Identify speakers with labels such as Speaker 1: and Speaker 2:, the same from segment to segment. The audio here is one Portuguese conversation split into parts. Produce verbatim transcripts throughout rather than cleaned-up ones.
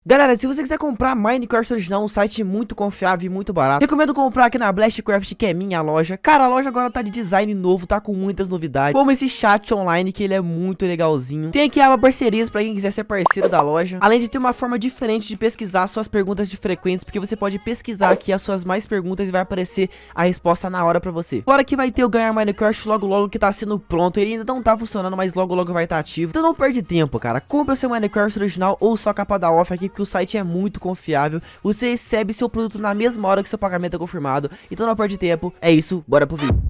Speaker 1: Galera, se você quiser comprar Minecraft original, um site muito confiável e muito barato, recomendo comprar aqui na Blastcraft, que é minha loja. Cara, a loja agora tá de design novo, tá com muitas novidades, como esse chat online, que ele é muito legalzinho. Tem aqui a aba parcerias pra quem quiser ser parceiro da loja, além de ter uma forma diferente de pesquisar suas perguntas de frequência, porque você pode pesquisar aqui as suas mais perguntas e vai aparecer a resposta na hora pra você. Fora que vai ter o Ganhar Minecraft logo logo, que tá sendo pronto. Ele ainda não tá funcionando, mas logo logo vai estar ativo. Então não perde tempo, cara. Compre o seu Minecraft original ou sua capa da off aqui, que o site é muito confiável. Você recebe seu produto na mesma hora que seu pagamento é confirmado. Então não perde tempo. É isso, bora pro vídeo.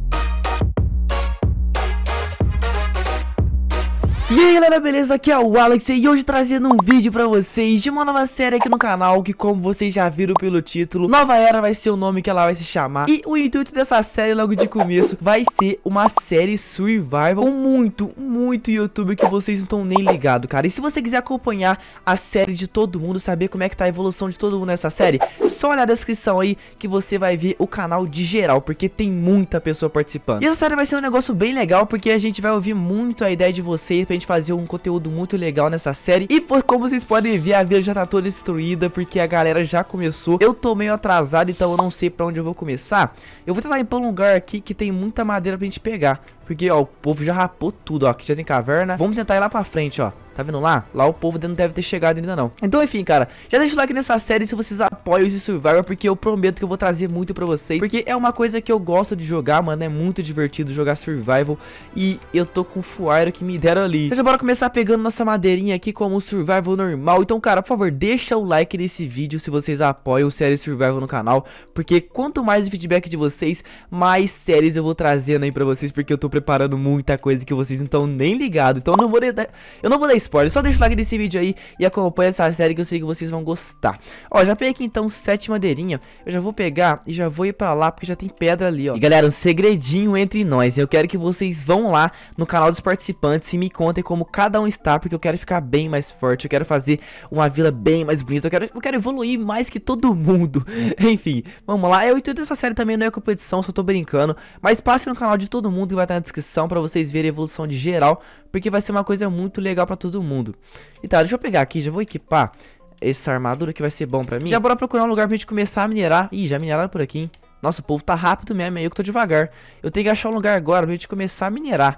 Speaker 1: E aí galera, beleza? Aqui é o Alex e hoje trazendo um vídeo pra vocês de uma nova série aqui no canal, que como vocês já viram pelo título, Nova Era vai ser o nome que ela vai se chamar. E o intuito dessa série logo de começo vai ser uma série survival com muito, muito YouTube que vocês não estão nem ligados, cara. E se você quiser acompanhar a série de todo mundo, saber como é que tá a evolução de todo mundo nessa série, só olhar a descrição aí que você vai ver o canal de geral, porque tem muita pessoa participando. E essa série vai ser um negócio bem legal, porque a gente vai ouvir muito a ideia de vocês pra gente fazer um conteúdo muito legal nessa série. E por como vocês podem ver, a vila já tá toda destruída, porque a galera já começou. Eu tô meio atrasado, então eu não sei pra onde eu vou começar. Eu vou tentar ir pra um lugar aqui que tem muita madeira pra gente pegar, porque ó, o povo já rapou tudo, ó. Aqui já tem caverna. Vamos tentar ir lá pra frente, ó. Tá vendo lá? Lá o povo não deve ter chegado ainda não. Então enfim, cara, já deixa o like nessa série se vocês apoiam esse Survivor, porque eu prometo que eu vou trazer muito pra vocês, porque é uma coisa que eu gosto de jogar, mano. É muito divertido jogar Survival. E eu tô com o Fuairo que me deram ali. Então já bora começar pegando nossa madeirinha aqui como um Survival normal. Então cara, por favor, deixa o like nesse vídeo se vocês apoiam série Survival no canal, porque quanto mais feedback de vocês, mais séries eu vou trazendo aí pra vocês, porque eu tô preparando muita coisa que vocês não estão nem ligados. Então eu não vou dar, eu não vou dar spoiler, só deixa o like nesse vídeo aí e acompanha essa série que eu sei que vocês vão gostar. Ó, já peguei aqui então sete madeirinha. Eu já vou pegar e já vou ir pra lá, porque já tem pedra ali, ó. E galera, um segredinho entre nós. Eu quero que vocês vão lá no canal dos participantes e me contem como cada um está, porque eu quero ficar bem mais forte. Eu quero fazer uma vila bem mais bonita. Eu quero, eu quero evoluir mais que todo mundo. Enfim, vamos lá. Eu intuito dessa série também não é competição, só tô brincando. Mas passe no canal de todo mundo que vai estar na descrição pra vocês verem a evolução de geral, porque vai ser uma coisa muito legal pra todo mundo. E tá, deixa eu pegar aqui, já vou equipar essa armadura que vai ser bom pra mim. Já bora procurar um lugar pra gente começar a minerar. Ih, já mineraram por aqui, hein? Nossa, o povo tá rápido mesmo, é eu que tô devagar. Eu tenho que achar um lugar agora pra gente começar a minerar,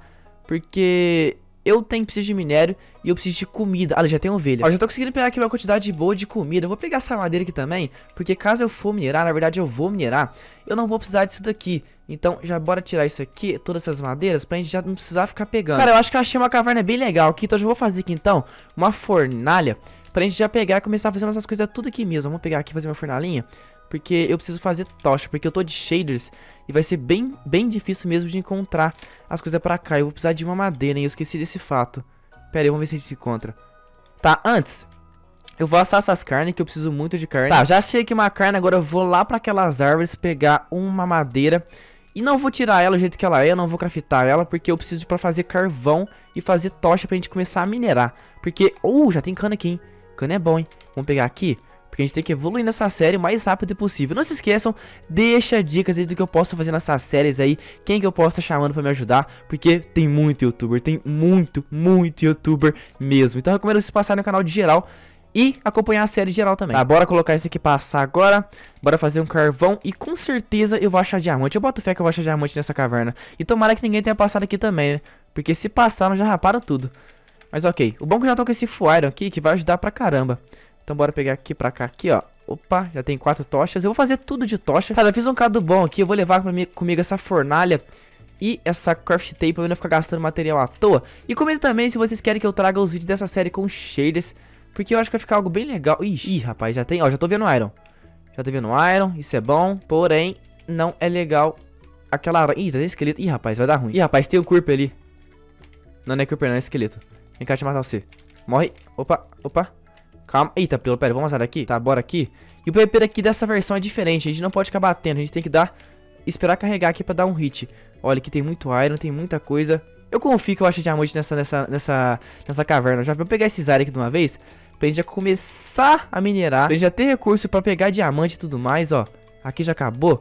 Speaker 1: porque eu tenho preciso de minério e eu preciso de comida. Ah, já tem ovelha. Ó, já tô conseguindo pegar aqui uma quantidade boa de comida. Eu vou pegar essa madeira aqui também, porque caso eu for minerar, na verdade eu vou minerar, eu não vou precisar disso daqui. Então já bora tirar isso aqui, todas essas madeiras, pra gente já não precisar ficar pegando. Cara, eu acho que eu achei uma caverna bem legal aqui, então eu já vou fazer aqui então uma fornalha, pra gente já pegar e começar a fazer essas coisas tudo aqui mesmo. Vamos pegar aqui e fazer uma fornalhinha, porque eu preciso fazer tocha, porque eu tô de shaders e vai ser bem, bem difícil mesmo de encontrar as coisas pra cá. Eu vou precisar de uma madeira, hein? Eu esqueci desse fato. Pera aí, vamos ver se a gente encontra. Tá, antes eu vou assar essas carnes, que eu preciso muito de carne. Tá, já achei aqui uma carne, agora eu vou lá pra aquelas árvores pegar uma madeira. E não vou tirar ela do jeito que ela é, eu não vou craftar ela, porque eu preciso pra fazer carvão e fazer tocha pra gente começar a minerar. Porque, uh, já tem cana aqui, hein? Cana é bom, hein? Vamos pegar aqui, porque a gente tem que evoluir nessa série o mais rápido possível. Não se esqueçam, deixa dicas aí do que eu posso fazer nessas séries aí, quem que eu posso estar chamando pra me ajudar, porque tem muito youtuber, tem muito, muito youtuber mesmo. Então eu recomendo vocês passarem no canal de geral e acompanhar a série geral também. Tá, bora colocar isso aqui passar agora. Bora fazer um carvão e com certeza eu vou achar diamante. Eu boto fé que eu vou achar diamante nessa caverna. E tomara que ninguém tenha passado aqui também, né? Porque se passaram já raparam tudo. Mas ok, o bom é que eu já tô com esse Fuairo aqui, que vai ajudar pra caramba. Então bora pegar aqui pra cá, aqui ó. Opa, já tem quatro tochas. Eu vou fazer tudo de tocha. Cara, eu fiz um cado bom aqui. Eu vou levar pra mim, comigo essa fornalha e essa craft tape pra eu não ficar gastando material à toa. E comenta também se vocês querem que eu traga os vídeos dessa série com shaders, porque eu acho que vai ficar algo bem legal. Ixi, ih, rapaz, já tem, ó, já tô vendo Iron. Já tô vendo Iron, isso é bom. Porém, não é legal aquela... Ih, tá tem esqueleto. Ih, rapaz, vai dar ruim. Ih, rapaz, tem um Creeper ali. Não, não é Creeper, não, é esqueleto. Vem cá te matar você. Morre. Opa, opa. Calma. Eita, pera, pera, vamos passar daqui. Tá, bora aqui. E o P V P aqui dessa versão é diferente. A gente não pode ficar batendo, a gente tem que dar... Esperar carregar aqui pra dar um hit. Olha, aqui tem muito Iron, tem muita coisa. Eu confio que eu acho diamante nessa, nessa, nessa, nessa caverna. Já vou pegar esses Iron aqui de uma vez, pra gente já começar a minerar, pra gente já ter recurso pra pegar diamante e tudo mais, ó. Aqui já acabou.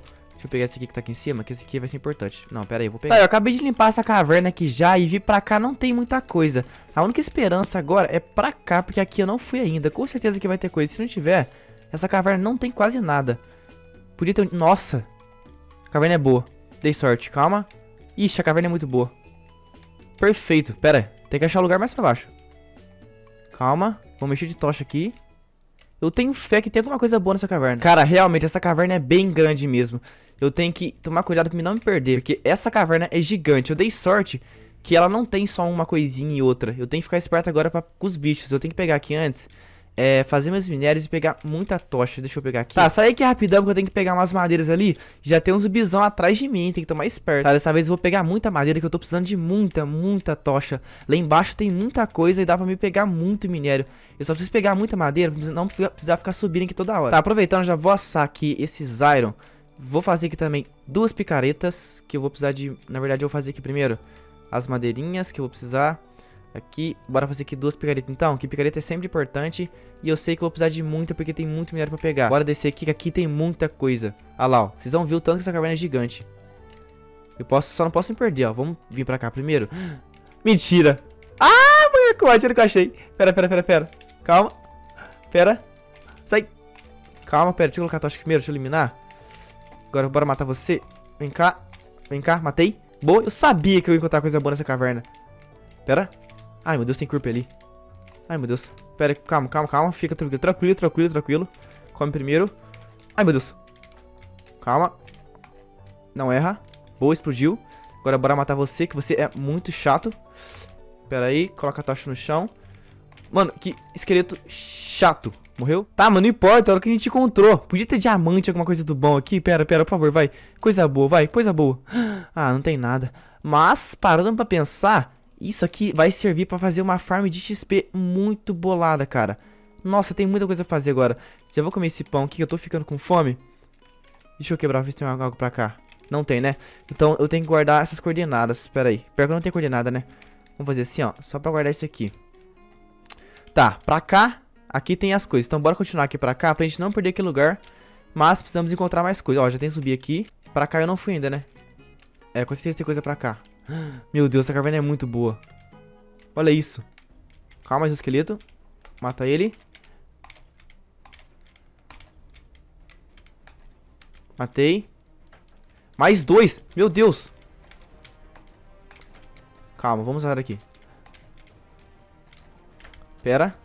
Speaker 1: Deixa eu pegar esse aqui que tá aqui em cima, que esse aqui vai ser importante. Não, pera aí, eu vou pegar. Tá, eu acabei de limpar essa caverna aqui já e vi pra cá, não tem muita coisa. A única esperança agora é pra cá, porque aqui eu não fui ainda. Com certeza que vai ter coisa. Se não tiver, essa caverna não tem quase nada. Podia ter... Nossa! A caverna é boa. Dei sorte, calma. Ixi, a caverna é muito boa. Perfeito, pera aí. Tem que achar o lugar mais pra baixo. Calma, vou mexer de tocha aqui. Eu tenho fé que tem alguma coisa boa nessa caverna. Cara, realmente, essa caverna é bem grande mesmo. Eu tenho que tomar cuidado pra não me perder, porque essa caverna é gigante. Eu dei sorte que ela não tem só uma coisinha e outra. Eu tenho que ficar esperto agora pra, com os bichos. Eu tenho que pegar aqui antes, é, fazer meus minérios e pegar muita tocha. Deixa eu pegar aqui. Tá, sai aqui rapidão, porque eu tenho que pegar umas madeiras ali. Já tem uns bisão atrás de mim, tem que tomar esperto. Tá, dessa vez eu vou pegar muita madeira, que eu tô precisando de muita, muita tocha. Lá embaixo tem muita coisa e dá pra me pegar muito minério. Eu só preciso pegar muita madeira, pra não precisar ficar subindo aqui toda hora. Tá, aproveitando, já vou assar aqui esses iron. Vou fazer aqui também duas picaretas, que eu vou precisar de... Na verdade, eu vou fazer aqui primeiro as madeirinhas que eu vou precisar. Aqui, bora fazer aqui duas picaretas então, que picareta é sempre importante. E eu sei que eu vou precisar de muita, porque tem muito minério pra pegar. Bora descer aqui, que aqui tem muita coisa. Olha lá, ó, vocês vão ver o tanto que essa caverna é gigante. Eu posso, só não posso me perder, ó. Vamos vir pra cá primeiro. Mentira! Ah, moleque, atira que eu achei. Pera, pera, pera, pera. Calma. Pera. Sai. Calma, pera, deixa eu colocar a tocha primeiro, deixa eu eliminar. Agora bora matar você. Vem cá. Vem cá, matei. Boa, eu sabia que eu ia encontrar coisa boa nessa caverna. Pera. Ai, meu Deus, tem corpo ali. Ai, meu Deus. Pera, calma, calma, calma. Fica tranquilo, tranquilo, tranquilo, tranquilo. Come primeiro. Ai, meu Deus. Calma. Não erra. Boa, explodiu. Agora bora matar você, que você é muito chato. Pera aí, coloca a tocha no chão. Mano, que esqueleto chato. Morreu? Tá, mano, não importa, é a hora que a gente encontrou. Podia ter diamante, alguma coisa do bom aqui. Pera, pera, por favor, vai. Coisa boa, vai, coisa boa. Ah, não tem nada. Mas, parando pra pensar, isso aqui vai servir pra fazer uma farm de X P muito bolada, cara. Nossa, tem muita coisa pra fazer agora. Já vou comer esse pão aqui, que eu tô ficando com fome. Deixa eu quebrar, ver se tem algo pra cá. Não tem, né? Então eu tenho que guardar essas coordenadas. Pera aí, pior que eu não tenho coordenada, né? Vamos fazer assim, ó, só pra guardar isso aqui. Tá, pra cá, aqui tem as coisas. Então bora continuar aqui pra cá, pra gente não perder aquele lugar. Mas precisamos encontrar mais coisas. Ó, já tem que subir aqui. Pra cá eu não fui ainda, né? É, com certeza tem coisa pra cá. Meu Deus, essa caverna é muito boa. Olha isso. Calma, mais um esqueleto. Mata ele. Matei. Mais dois, meu Deus. Calma, vamos sair daqui. Pera.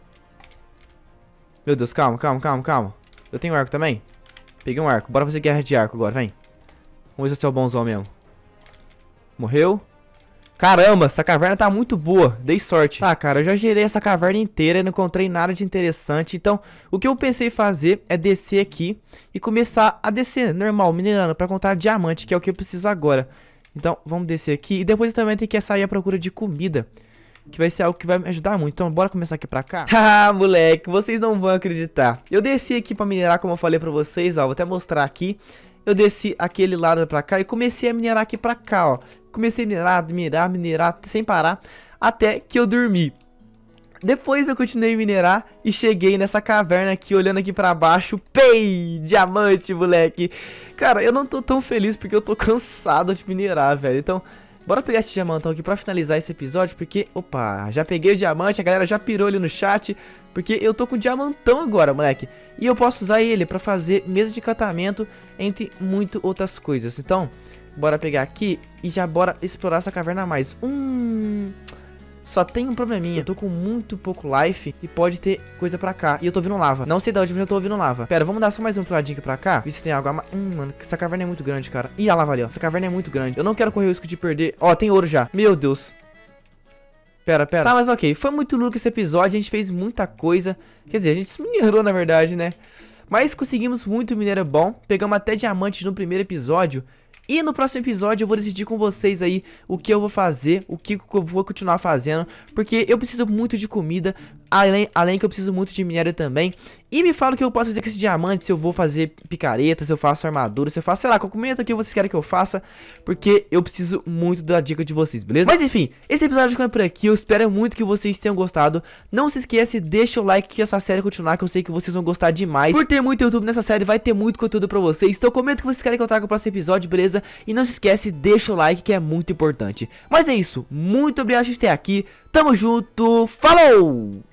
Speaker 1: Meu Deus, calma, calma, calma, calma. Eu tenho arco também. Peguei um arco, bora fazer guerra de arco agora, vem. Vamos ver se eu sou bonzão mesmo. Morreu. Caramba, essa caverna tá muito boa. Dei sorte. Tá, cara, eu já girei essa caverna inteira e não encontrei nada de interessante. Então, o que eu pensei fazer é descer aqui e começar a descer normal, minerando, pra encontrar diamante, que é o que eu preciso agora. Então, vamos descer aqui. E depois eu também tenho que sair à procura de comida, que vai ser algo que vai me ajudar muito. Então, bora começar aqui pra cá. Haha, moleque, vocês não vão acreditar. Eu desci aqui pra minerar, como eu falei pra vocês, ó. Vou até mostrar aqui. Eu desci aquele lado pra cá e comecei a minerar aqui pra cá, ó. Comecei a minerar, minerar, minerar, sem parar, até que eu dormi. Depois eu continuei a minerar e cheguei nessa caverna aqui, olhando aqui pra baixo. Pei! Diamante, moleque! Cara, eu não tô tão feliz porque eu tô cansado de minerar, velho. Então, bora pegar esse diamantão aqui pra finalizar esse episódio, porque... Opa, já peguei o diamante, a galera já pirou ali no chat, porque eu tô com o diamantão agora, moleque. E eu posso usar ele pra fazer mesa de encantamento, entre muito outras coisas. Então, bora pegar aqui e já bora explorar essa caverna a mais. Hum... Só tem um probleminha, eu tô com muito pouco life e pode ter coisa pra cá. E eu tô ouvindo lava, não sei de onde, mas eu tô ouvindo lava. Pera, vamos dar só mais um puladinho aqui pra cá, ver se tem água. Hum, mano, essa caverna é muito grande, cara. Ih, a lava ali, ó, essa caverna é muito grande. Eu não quero correr o risco de perder. Ó, tem ouro já, meu Deus. Pera, pera. Tá, mas ok, foi muito louco esse episódio, a gente fez muita coisa. Quer dizer, a gente minerou na verdade, né? Mas conseguimos muito minério bom, pegamos até diamante no primeiro episódio. E no próximo episódio eu vou decidir com vocês aí o que eu vou fazer, o que eu vou continuar fazendo, porque eu preciso muito de comida, além, além que eu preciso muito de minério também. E me fala o que eu posso fazer com esse diamante, se eu vou fazer picareta, se eu faço armadura, se eu faço, sei lá, comenta o que vocês querem que eu faça, porque eu preciso muito da dica de vocês, beleza? Mas enfim, esse episódio vai ficando por aqui, eu espero muito que vocês tenham gostado. Não se esqueça, deixa o like que essa série continuar, que eu sei que vocês vão gostar demais. Por ter muito YouTube nessa série, vai ter muito conteúdo pra vocês, então comenta o que vocês querem que eu traga no próximo episódio, beleza? E não se esquece, deixa o like que é muito importante. Mas é isso, muito obrigado por estar aqui, tamo junto, falou!